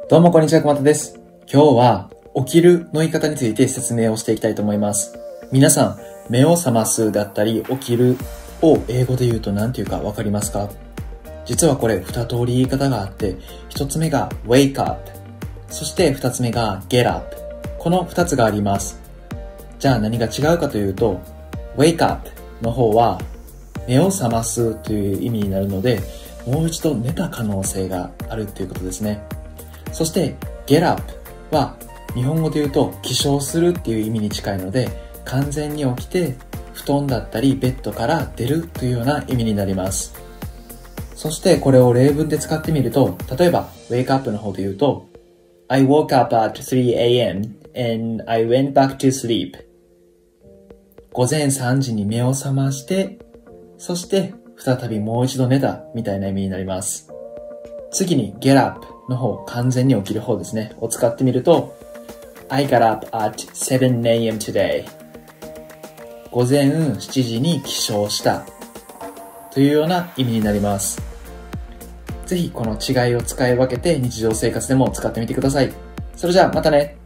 どうもこんにちは、くまたです。今日は起きるの言い方について説明をしていきたいと思います。皆さん、目を覚ますだったり起きるを英語で言うと何て言うかわかりますか？実はこれ2通り言い方があって、1つ目が wake up、そして2つ目が get up。この2つがあります。じゃあ何が違うかというと、wake up の方は目を覚ますという意味になるので、もう一度寝た可能性があるということですね。そして get up は日本語で言うと起床するっていう意味に近いので、完全に起きて布団だったりベッドから出るというような意味になります。そしてこれを例文で使ってみると、例えば wake up の方で言うと I woke up at 3 a.m. and I went back to sleep。 午前3時に目を覚まして、そして再びもう一度寝たみたいな意味になります。次に get up の方、完全に起きる方ですね、を使ってみると I got up at 7 a.m. today。 午前7時に起床したというような意味になります。ぜひこの違いを使い分けて日常生活でも使ってみてください。それじゃあまたね。